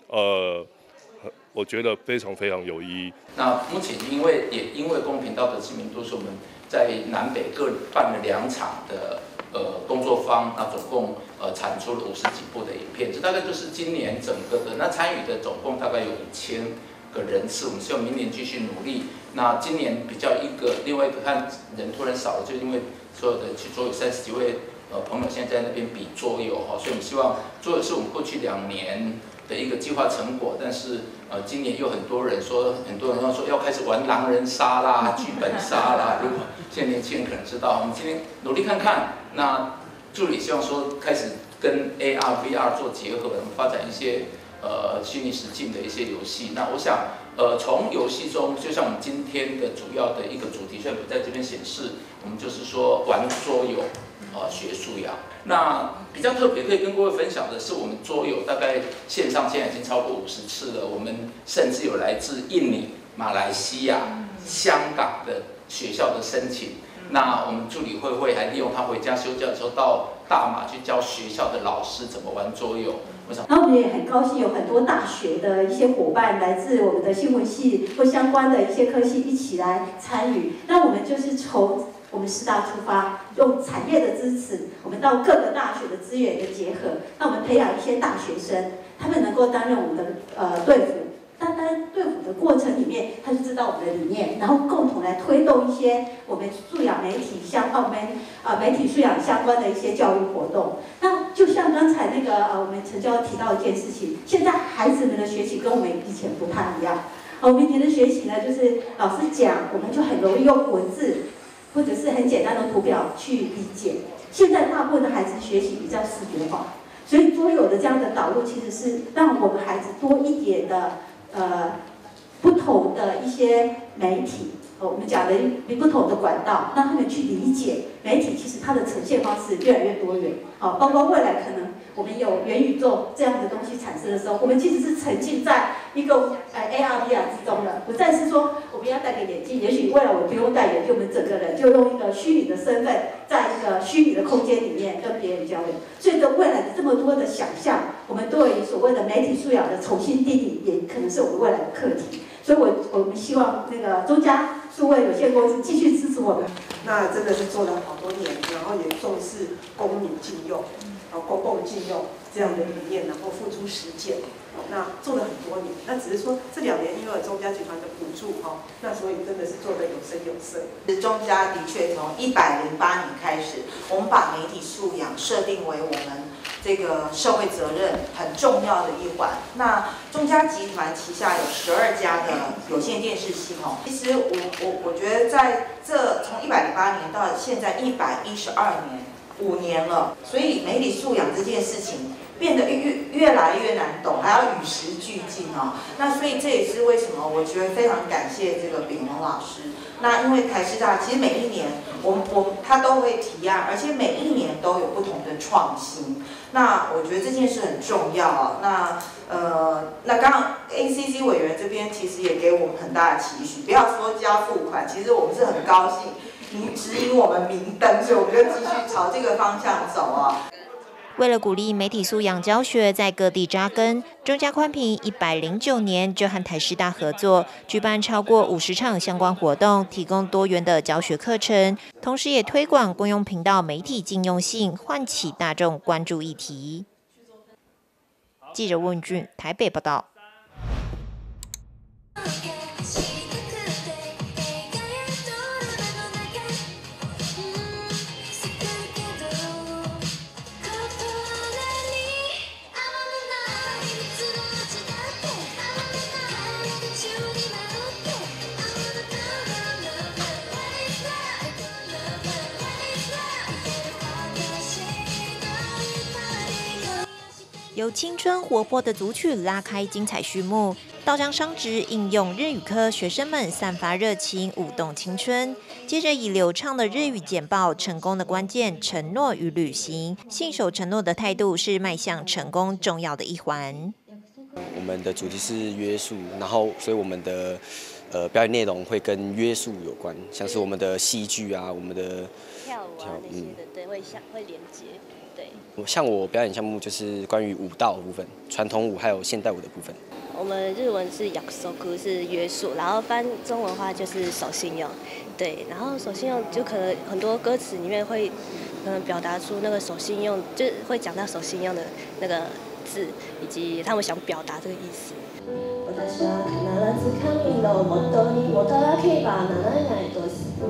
我觉得非常有意义。 那目前因为公频道的知名度，是我们在南北各办了2场的工作坊，那总共产出了50几部的影片，这大概就是今年整个的那参与的总共大概有5000个人次，我们希望明年继续努力。那今年比较另外一个看人突然少了，就因为所有的去桌游30几位朋友现在在那边比桌游哈，所以我们希望桌游是我们过去2年的一个计划成果，但是今年又很多人说要开始玩狼人杀啦、剧本杀啦。如果现在年轻人可能知道，我们今天努力看看。那助理希望说开始跟 AR、VR 做结合，发展一些虚拟实境的一些游戏。那我想从游戏中，就像我们今天的主要的一个主题，虽然不在这边显示，我们就是说玩桌游学素养。那比较特别可以跟各位分享的是，我们桌游大概线上现在已经超过50次了，我们甚至有来自印尼、马来西亚、香港的学校的申请。那我们助理慧还利用他回家休假的时候，到大马去教学校的老师怎么玩桌游。 然后我们也很高兴有很多大学的一些伙伴，来自我们的新闻系或相关的一些科系一起来参与。那我们就是从我们师大出发，用产业的支持，我们到各个大学的资源的结合，那我们培养一些大学生，他们能够担任我们的队服。单队伍的过程里面，他就知道我们的理念，然后共同来推动一些我们素养媒体媒体素养相关的一些教育活动。那就像刚才那个我们陈教提到一件事情，现在孩子们的学习跟我们以前不太一样。我们以前的学习呢，就是老师讲，我们就很容易用文字或者是很简单的图表去理解。现在大部分的孩子学习比较视觉化，所以桌游的这样的导入，其实是让我们孩子多一点的。不同的一些媒体，我们讲的不同的管道，让他们去理解媒体，其实它的呈现方式越来越多元。包括未来可能我们有元宇宙这样的东西产生的时候，我们其实是沉浸在一个AR、VR 之中了，不再是说我们要戴个眼镜，也许未来我不用戴眼镜，我们整个人就用一个虚拟的身份，在一个虚拟的空间里面跟别人交流。所以，对未来的这么多的想象，我们对于所谓的媒体素养的重新定义，也可能是我们未来的课题。所以我们希望那个中嘉数位有限公司继续支持我们。 那真的是做了好多年，然后也重视公民禁用，公共禁用这样的理念，然后付诸实践。那做了很多年，那只是说这2年因为有中嘉集团的补助那所以真的是做得有声有色。 中嘉的确从108年开始，我们把媒体素养设定为我们这个社会责任很重要的一环。那中嘉集团旗下有12家的有线电视系统。其实我觉得在这从108年到现在112年，5年了，所以媒体素养这件事情变得越来越难懂，还要与时俱进那所以这也是为什么我觉得非常感谢这个秉龙老师。那因为台师大其实每一年他都会提案，而且每一年都有不同的创新。那我觉得这件事很重要那刚刚 ACC 委员这边其实也给我们很大的期许，不要说交付款，其实我们是很高兴您指引我们明灯，所以我们就继续朝这个方向走为了鼓励媒体素养教学在各地扎根，中嘉宽频109年就和台师大合作，举办超过50场相关活动，提供多元的教学课程，同时也推广公用频道媒体禁用性，唤起大众关注议题。记者问俊台北报道。由青春活泼的组曲拉开精彩序幕， 稻江商职应用日语科学生们散发热情，舞动青春。接着以流畅的日语简报成功的关键：承诺与履行。信守承诺的态度是迈向成功重要的一环。 我们的主题是约束，然后所以我们的表演内容会跟约束有关，像是我们的戏剧啊，我们的跳舞啊那些的，对，会连接，对。 像我表演项目就是关于舞蹈的部分，传统舞还有现代舞的部分。 我们日文是約束，是约束，然后翻中文话就是守信用，对。然后守信用就可能很多歌词里面会表达出那个守信用，就是会讲到守信用的那个字，以及他们想表达这个意思。私は必ず神のもとに戻らなければならないと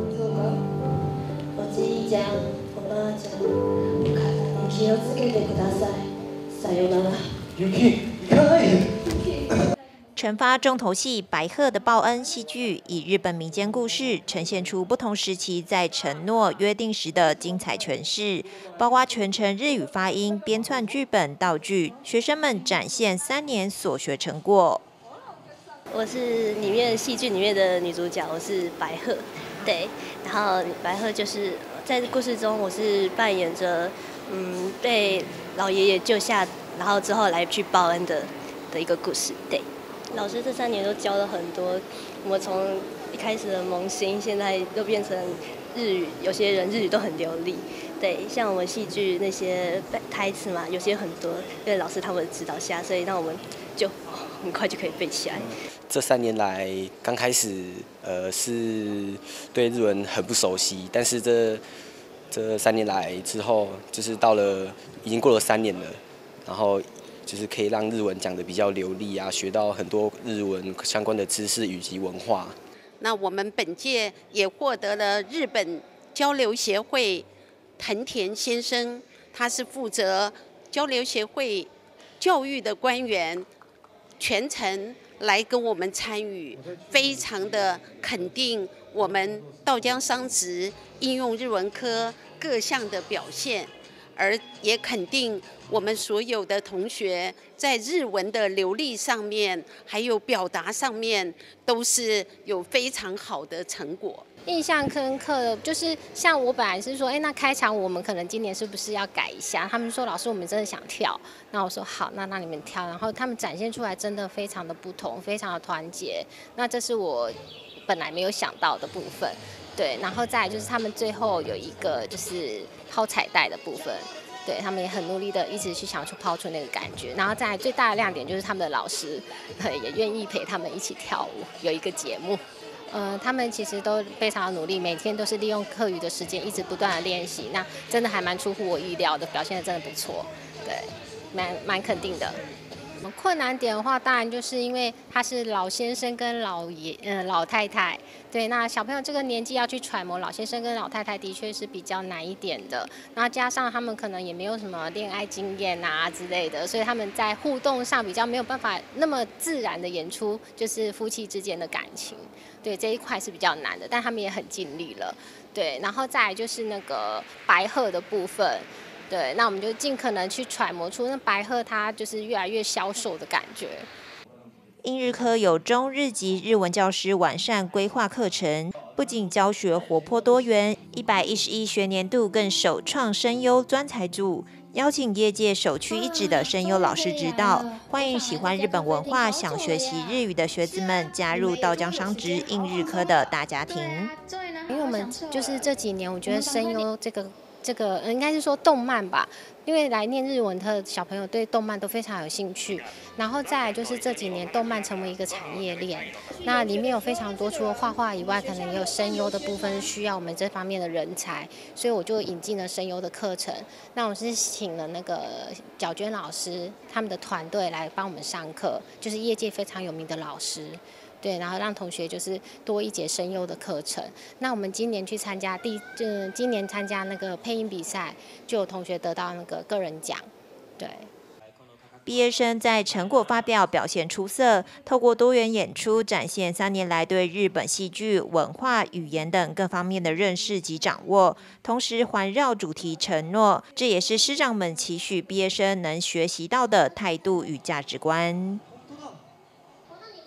おじいちゃんおばあちゃんお体に気をつけてください。さよなら。 雪行かないで。惩罚重头戏白鹤的报恩戏剧，以日本民间故事呈现出不同时期在承诺约定时的精彩诠释，包括全程日语发音、编纂剧本、道具，学生们展现3年所学成果。 我是里面戏剧里面的女主角，我是白鹤，对。然后白鹤就是在故事中，我是扮演着被老爷爷救下，然后之后来去报恩的一个故事，对。老师这3年都教了很多，我们从一开始的萌新，现在都变成日语，有些人日语都很流利。对，像我们戏剧那些台词嘛，有些很多，因为老师他们指导下，所以让我们就很快就可以背起来。 这3年来，刚开始是对日文很不熟悉，但是这3年来之后，就是已经过了3年了，然后就是可以让日文讲得比较流利啊，学到很多日文相关的知识以及文化。 那我们本届也获得了日本交流协会藤田先生，他是负责交流协会教育的官员，全程来跟我们参与，非常的肯定我们稻江商职应用日文科各项的表现，而也肯定我们所有的同学在日文的流利上面，还有表达上面，都是有非常好的成果。 印象深刻的就是像我本来是说，那开场我们可能今年是不是要改一下？他们说老师我们真的想跳，那我说好，那让你们跳。然后他们展现出来真的非常的不同，非常的团结。那这是我本来没有想到的部分，对。然后再来就是他们最后有一个就是抛彩带的部分。对他们也很努力的，一直去想去抛出那个感觉，然后再来最大的亮点就是他们的老师，也愿意陪他们一起跳舞，有一个节目。他们其实都非常努力，每天都是利用课余的时间，一直不断的练习。那真的还蛮出乎我意料的，表现的真的不错，对，蛮肯定的。困难点的话，当然就是因为他是老先生跟老太太，对，那小朋友这个年纪要去揣摩老先生跟老太太，的确是比较难一点的。那加上他们可能也没有什么恋爱经验啊之类的，所以他们在互动上比较没有办法那么自然的演出，就是夫妻之间的感情。对，这一块是比较难的，但他们也很尽力了。对，然后再来就是那个白鹤的部分。对，那我们就尽可能去揣摩出那白鹤它就是越来越消瘦的感觉。 英日科有中日籍日文教师完善规划课程，不仅教学活泼多元，111学年度更首创声优专才组，邀请业界首屈一指的声优老师指导，欢迎喜欢日本文化、想学习日语的学子们加入稻江商职英日科的大家庭。 因为我们就是这几年，我觉得声优这个应该是说动漫吧，因为来念日文的小朋友对动漫都非常有兴趣，然后再来就是这几年动漫成为一个产业链，那里面有非常多除了画画以外，可能也有声优的部分需要我们这方面的人才，所以我就引进了声优的课程。那我是请了那个角娟老师他们的团队来帮我们上课，就是业界非常有名的老师。对，然后让同学就是多一节声优的课程。那我们今年去参加今年参加那个配音比赛，就有同学得到那个个人奖。对， 毕业生在成果发表表现出色，透过多元演出展现3年来对日本戏剧、文化、语言等各方面的认识及掌握，同时环绕主题承诺，这也是师长们期许毕业生能学习到的态度与价值观。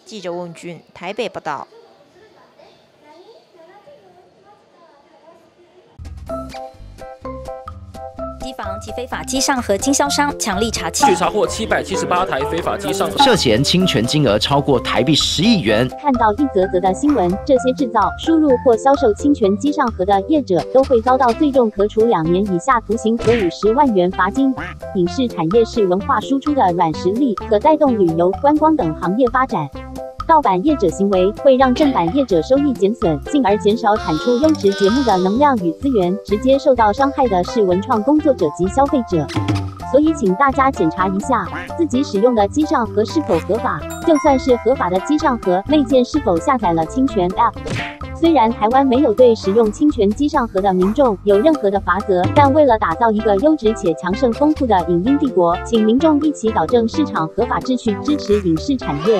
记者问俊台北报道。 机房及非法机上盒经销商强力查据查获778台非法机上盒， 涉嫌侵权金额超过台币10亿元。 看到一则则的新闻，这些制造、输入或销售侵权机上盒的业者都会遭到最重可处2年以下徒刑和50万元罚金。影视产业是文化输出的软实力，可带动旅游、观光等行业发展。盗版业者行为会让正版业者收益减损，进而减少产出优质节目的能量与资源，直接受到伤害的是文创工作者及消费者。所以请大家检查一下自己使用的机上盒是否合法，就算是合法的机上盒内建是否下载了侵权 App。虽然台湾没有对使用侵权机上盒的民众有任何的罚则，但为了打造一个优质且强盛丰富的影音帝国，请民众一起导正市场合法秩序，支持影视产业。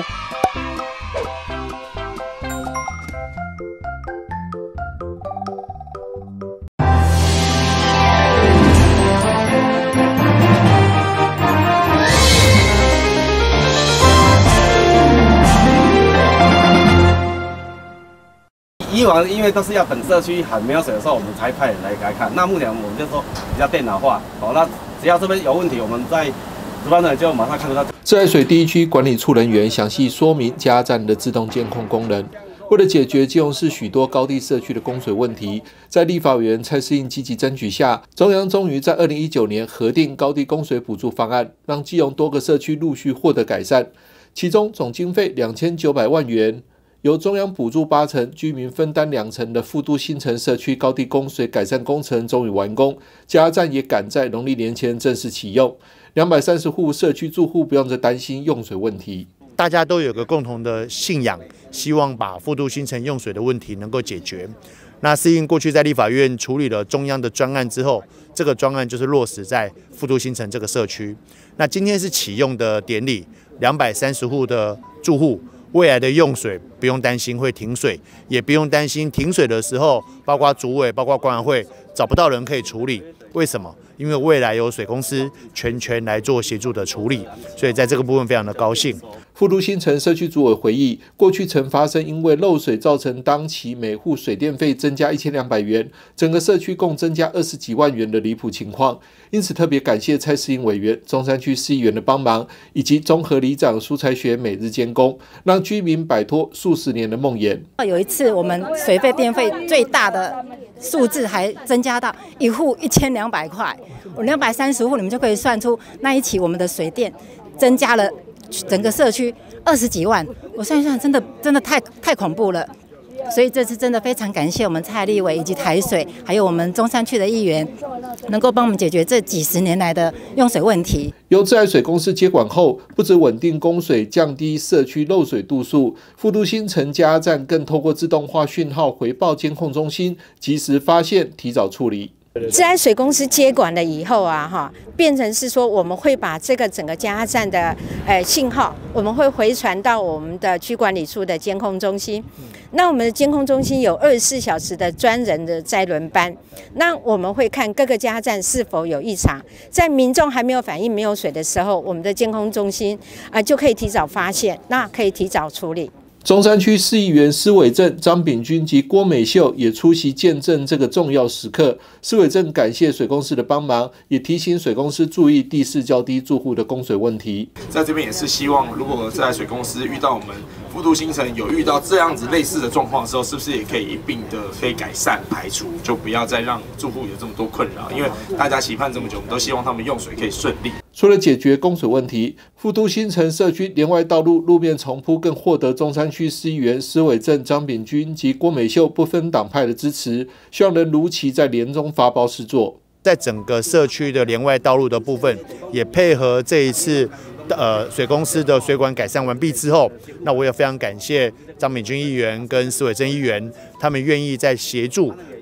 以往因为都是要等社区喊没有水的时候，我们才派人来看。那目前我们就说比较电脑化，那只要这边有问题，我们在值班的人就马上看得到。 自来水第一区管理处人员详细说明加压站的自动监控功能。为了解决基隆市许多高地社区的供水问题，在立法委员蔡适应积极争取下，中央终于在2019年核定高地供水补助方案，让基隆多个社区陆续获得改善，其中总经费2900万元。由中央补助80%，居民分担2%的富都新城社区高地供水改善工程终于完工，加压站也赶在农历年前正式启用，230户社区住户不用再担心用水问题。 大家都有个共同的信仰，希望把富都新城用水的问题能够解决。那适应过去在立法院处理了中央的专案之后，这个专案就是落实在富都新城这个社区。那今天是启用的典礼，230户的住户。未来的用水不用担心会停水，也不用担心停水的时候，包括主委、包括管委会找不到人可以处理。为什么？因为未来有水公司全权来做协助的处理，所以在这个部分非常的高兴。 富都新城社区主委回忆，过去曾发生因为漏水造成当期每户水电费增加1200元，整个社区共增加20几万元的离谱情况。因此特别感谢蔡适应委员、中山区市议员的帮忙，以及中和里长苏才学每日监工，让居民摆脱数十年的梦魇。 有一次我们水费电费最大的数字还增加到一户1200块，我230户你们就可以算出那一期我们的水电增加了整个社区20几万，我算一算真的太恐怖了。所以这次真的非常感谢我们蔡立委以及台水，还有我们中山区的议员，能够帮我们解决这几十年来的用水问题。 由自来水公司接管后，不止稳定供水、降低社区漏水度数，富都新城加压站更透过自动化讯号回报监控中心，及时发现、提早处理。 自来水公司接管了以后啊，变成是说我们会把这个整个加压站的信号，我们会回传到我们的区管理处的监控中心。那我们的监控中心有24小时的专人的在轮班，那我们会看各个加压站是否有异常，在民众还没有反应没有水的时候，我们的监控中心就可以提早发现，那可以提早处理。 中山区市议员施伟正、张炳君及郭美秀也出席见证这个重要时刻。施伟正感谢水公司的帮忙，也提醒水公司注意地势较低住户的供水问题。 在这边也是希望，如果自来水公司遇到我们富都新城有遇到这样子类似的状况的时候，是不是也可以一并的可以改善排除，就不要再让住户有这么多困扰？因为大家期盼这么久，我们都希望他们用水可以顺利。 除了解决供水问题，富都新城社区连外道路路面重铺更获得中山区市议员施伟正、张炳君及郭美秀不分党派的支持，希望能如期在联中发包施作。 在整个社区的连外道路的部分，也配合这一次水公司的水管改善完毕之后，那我也非常感谢张炳君议员跟施伟正议员，他们愿意在协助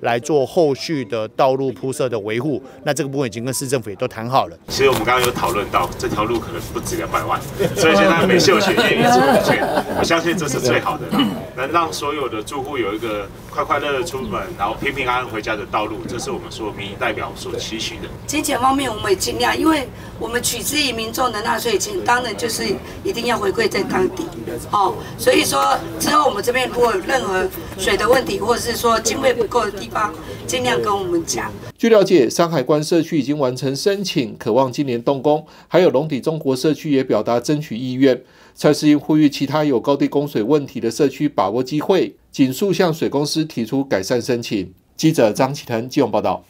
来做后续的道路铺设的维护。那这个部分已经跟市政府也都谈好了。 其实我们刚刚有讨论到，这条路可能不止200万，所以现在美秀学院也出钱，我相信这是最好的，能让所有的住户有一个快快乐乐出门，然后平平安安回家的道路，这是我们所有民意代表所期许的。 金钱方面，我们也尽量，因为我们取之于民众的纳税钱，当然就是一定要回馈在当地，所以说之后我们这边如果有任何水的问题，或者是说经费不够的地方，尽量跟我们讲。 据了解，山海关社区已经完成申请，渴望今年动工。还有龙底中国社区也表达争取意愿。蔡适应呼吁其他有高地供水问题的社区把握机会，尽速向水公司提出改善申请。记者张启腾基隆报道。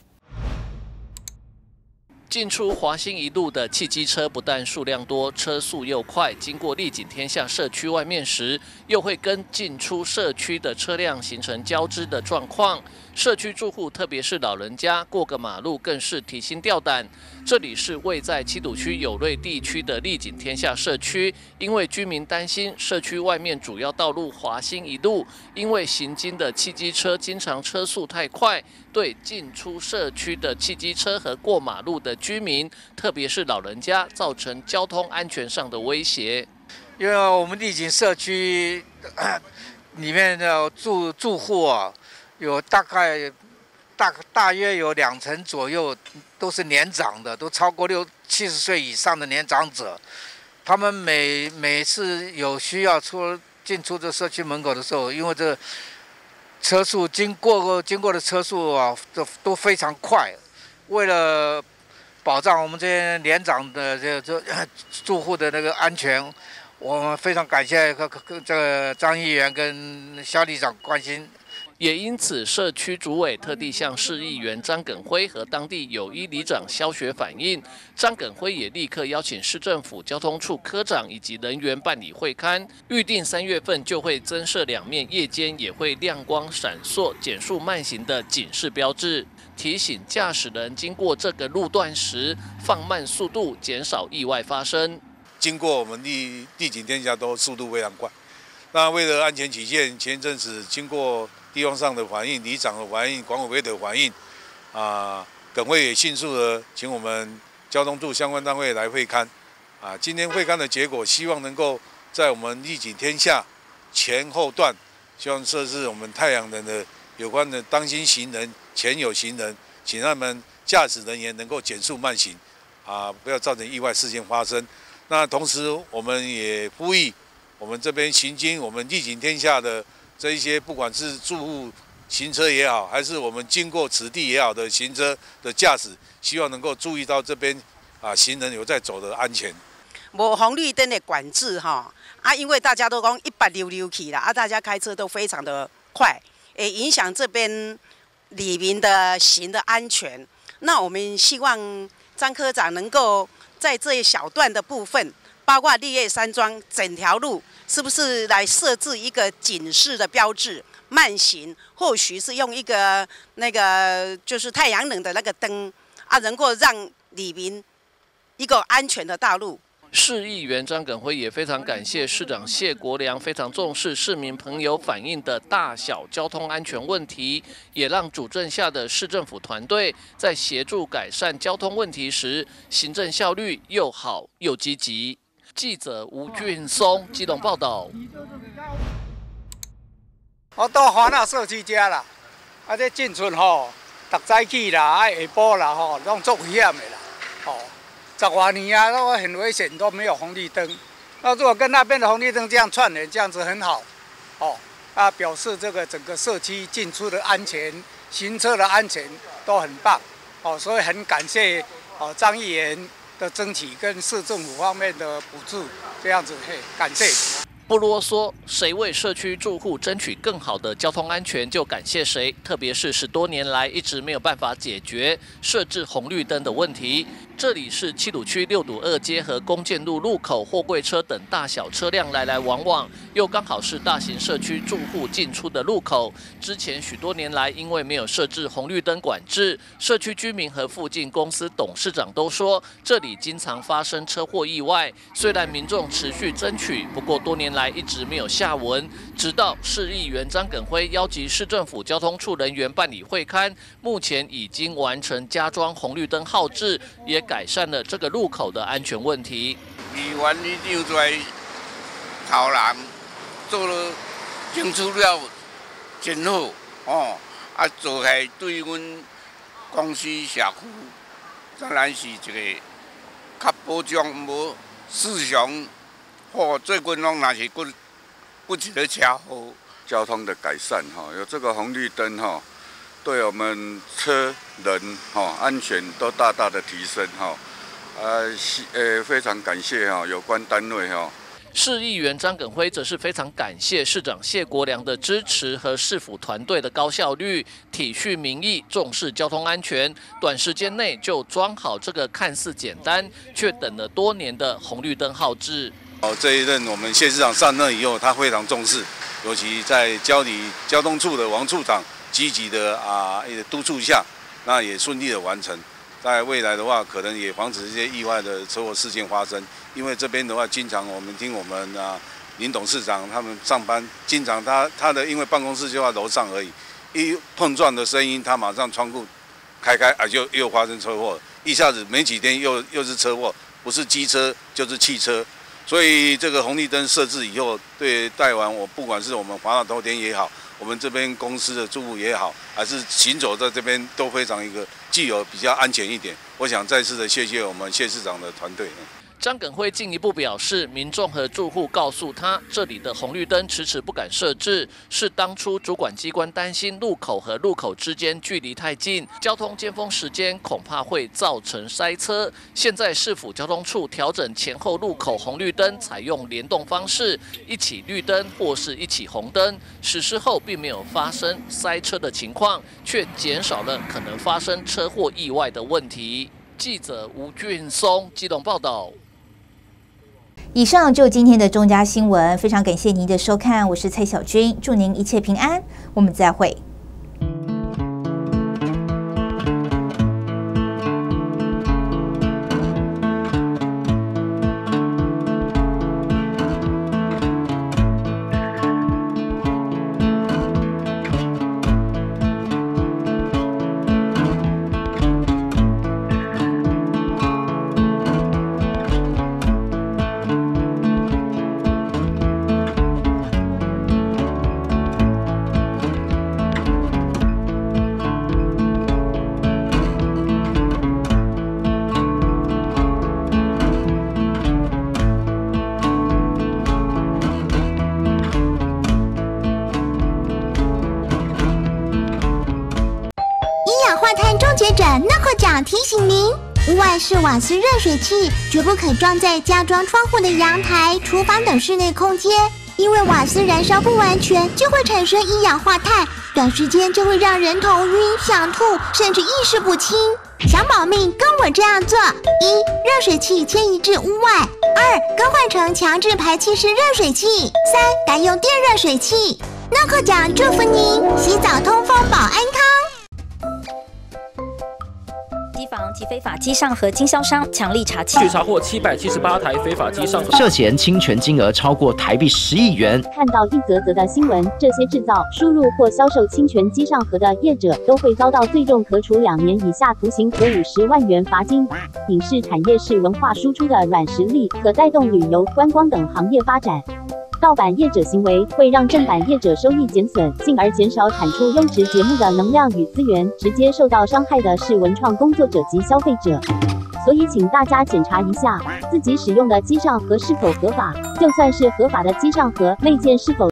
进出华兴一路的汽机车不但数量多，车速又快，经过丽景天下社区外面时，又会跟进出社区的车辆形成交织的状况。社区住户，特别是老人家，过个马路更是提心吊胆。这里是位在七堵区友瑞地区的丽景天下社区，因为居民担心社区外面主要道路华兴一路，因为行经的汽机车经常车速太快，对进出社区的汽机车和过马路的居民，特别是老人家，造成交通安全上的威胁。 因为我们丽景社区里面的住户啊，有大约有20%左右都是年长的，都超过70岁以上的年长者。他们每次有需要进出这社区门口的时候，因为这车速经过的车速啊，都非常快。为了保障我们这些年长的这住户的那个安全，我们非常感谢这个张议员跟肖里长关心。 也因此，社区主委特地向市议员张耿辉和当地友谊里长肖学反映，张耿辉也立刻邀请市政府交通处科长以及人员办理会勘，预定3月份就会增设2面夜间也会亮光闪烁、减速慢行的警示标志，提醒驾驶人经过这个路段时放慢速度，减少意外发生。 经过我们丽景天下都速度非常快，那为了安全起见，前阵子经过地方上的反应、里长的反应、管委会的反应，耿会也迅速的请我们交通处相关单位来会勘，今天会勘的结果，希望能够在我们丽景天下前后段，希望设置我们太阳能的有关的当心行人、前有行人，请他们驾驶人员能够减速慢行，不要造成意外事件发生。那同时，我们也呼吁我们这边行经我们丽景天下的这一些，不管是住户行车也好，还是我们经过此地也好的行车的驾驶，希望能够注意到这边行人有在走的安全。 无红绿灯的管制因为大家都讲160去啦，大家开车都非常的快，也影响这边里民的行的安全。那我们希望张科长能够在这一小段的部分，包括立业山庄整条路，是不是来设置一个警示的标志？慢行，或许是用一个就是太阳能的那个灯能够让里民一个安全的道路。 市议员张耿辉也非常感谢市长谢国良非常重视市民朋友反映的大小交通安全问题，也让主政下的市政府团队在协助改善交通问题时，行政效率又好又积极。记者吴俊松基隆报道。 我到华纳社区家啦，这进出逐早起啦，下晡啦拢足危险的啦，10多年都很危险，都没有红绿灯。那如果跟那边的红绿灯这样串联，这样子很好，表示这个整个社区进出的安全、行车的安全都很棒，所以很感谢张议员的争取跟市政府方面的补助，这样子感谢。 不啰嗦，谁为社区住户争取更好的交通安全，就感谢谁。特别是10多年来一直没有办法解决设置红绿灯的问题， 这里是七堵区6堵2街和公建路路口，货柜车等大小车辆来来往往，又刚好是大型社区住户进出的路口。之前许多年来，因为没有设置红绿灯管制，社区居民和附近公司董事长都说，这里经常发生车祸意外。虽然民众持续争取，不过多年来一直没有下文。直到市议员张耿辉邀集市政府交通处人员办理会勘，目前已经完成加装红绿灯号志，也改善了这个路口的安全问题。 议员已经在头南做了争取了真好哦，做下对阮公司社区，当然是一个较保障无市场或最近拢若是不一个车祸。 交通的改善有这个红绿灯对我们车人安全都大大的提升非常感谢有关单位市议员张耿辉则是非常感谢市长谢国良的支持和市府团队的高效率，体恤民意，重视交通安全，短时间内就装好这个看似简单却等了多年的红绿灯号志。 这一任我们谢市长上任以后，他非常重视，尤其在交通处的王处长积极的督促下，那也顺利的完成。在未来的话，可能也防止一些意外的车祸事件发生。因为这边的话，经常我们听我们林董事长他们上班，经常他的因为办公室就在楼上而已，一碰撞的声音，他马上窗户开就又发生车祸，一下子没几天又是车祸，不是机车就是汽车。所以这个红绿灯设置以后，对带完我不管是我们华纳头田也好，我们这边公司的住户也好，还是行走在这边都非常具有比较安全一点。我想再次的谢谢我们谢市长的团队。 张耿辉进一步表示，民众和住户告诉他，这里的红绿灯迟迟不敢设置，是当初主管机关担心路口和路口之间距离太近，交通尖峰时间恐怕会造成塞车。现在市府交通处调整前后路口红绿灯，采用联动方式，一起绿灯或是一起红灯，实施后并没有发生塞车的情况，却减少了可能发生车祸意外的问题。记者吴俊松基隆报道。 以上就今天的中嘉新闻，非常感谢您的收看，我是蔡小君，祝您一切平安，我们再会。 提醒您，屋外式瓦斯热水器绝不可装在加装窗户的阳台、厨房等室内空间，因为瓦斯燃烧不完全就会产生一氧化碳，短时间就会让人头晕、想吐，甚至意识不清。想保命，跟我这样做：一、热水器迁移至屋外；二、更换成强制排气式热水器；三、改用电热水器。诺克奖祝福您洗澡通风保安康。 机房及非法机上盒经销商强力查缉， 据查获778台非法机上盒， 涉嫌侵权金额超过台币10亿元。 看到一则则的新闻，这些制造、输入或销售侵权机上盒的业者都会遭到最重可处2年以下徒刑和50万元罚金。影视产业是文化输出的软实力，可带动旅游、观光等行业发展。盗版业者行为会让正版业者收益减损，进而减少产出优质节目的能量与资源，直接受到伤害的是文创工作者及消费者。所以请大家检查一下自己使用的机上盒是否合法，就算是合法的机上盒，内件是否